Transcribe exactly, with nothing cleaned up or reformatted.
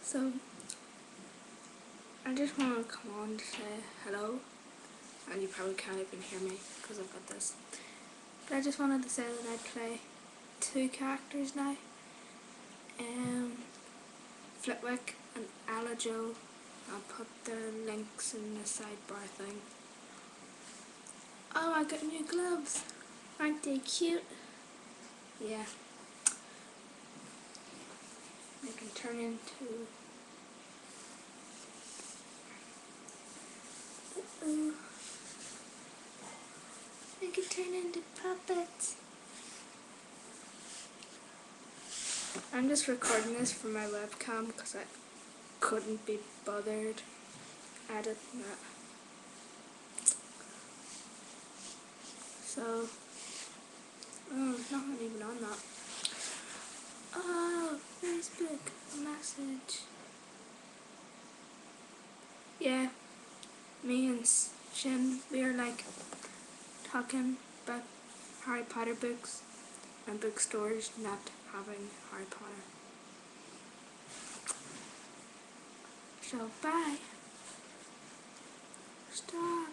So, I just want to come on to say hello, and you probably can't even hear me because I've got this. But I just wanted to say that I play two characters now, um, Flitwick and Alajo. I'll put their links in the sidebar thing. Oh, I got new gloves! Aren't they cute? Yeah. They can turn into... Uh-oh. They can turn into puppets. I'm just recording this for my webcam because I couldn't be bothered editing it. So, oh, there's nothing even on that. Oh, Facebook message. Yeah, me and Shin, we are like talking about Harry Potter books and bookstores not having Harry Potter. So, bye. Stop.